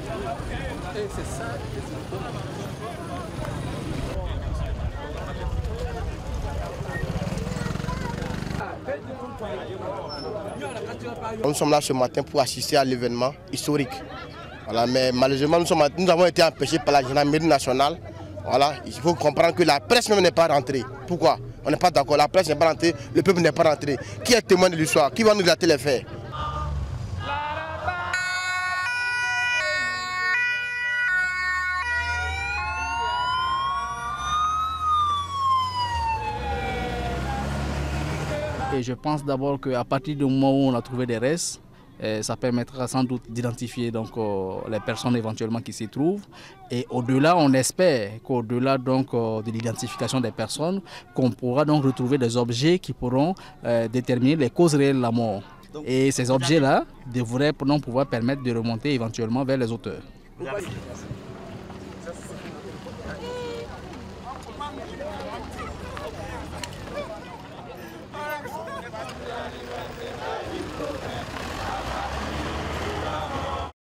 Nous sommes là ce matin pour assister à l'événement historique. Voilà, mais malheureusement, nous avons été empêchés par la gendarmerie nationale. Voilà, il faut comprendre que la presse même n'est pas rentrée. Pourquoi? On n'est pas d'accord. La presse n'est pas rentrée, le peuple n'est pas rentré. Qui est témoin de l'histoire? Qui va nous relater les faits? Et je pense d'abord qu'à partir du moment où on a trouvé des restes, ça permettra sans doute d'identifier donc les personnes éventuellement qui s'y trouvent. Et au-delà, on espère qu'au-delà donc de l'identification des personnes, qu'on pourra donc retrouver des objets qui pourront déterminer les causes réelles de la mort. Et ces objets-là devraient donc pouvoir permettre de remonter éventuellement vers les auteurs.